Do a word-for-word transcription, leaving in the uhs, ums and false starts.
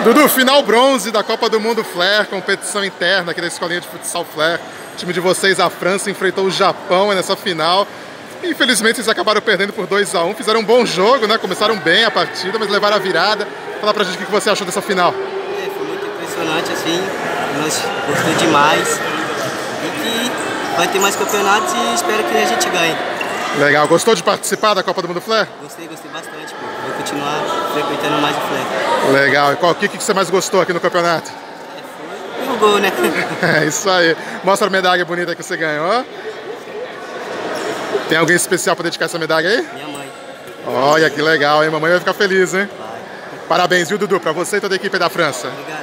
Dudu, final bronze da Copa do Mundo Flair, competição interna aqui da escolinha de futsal Flair. O time de vocês, a França, enfrentou o Japão nessa final. Infelizmente vocês acabaram perdendo por dois a um, fizeram um bom jogo, né? Começaram bem a partida, mas levaram a virada. Fala pra gente o que você achou dessa final. É, foi muito impressionante, assim, nós gostamos demais. E que vai ter mais campeonatos e espero que a gente ganhe. Legal, gostou de participar da Copa do Mundo Flair? Gostei, gostei bastante, pô. Vou continuar frequentando mais o Flair. Legal, e qual o que, que você mais gostou aqui no campeonato? É, foi o gol, né? É isso aí. Mostra a medalha bonita que você ganhou. Tem alguém especial para dedicar essa medalha aí? Minha mãe. Olha que legal, hein? Mamãe vai ficar feliz, hein? Vai. Parabéns, viu, Dudu? Para você e toda a equipe da França. Obrigado.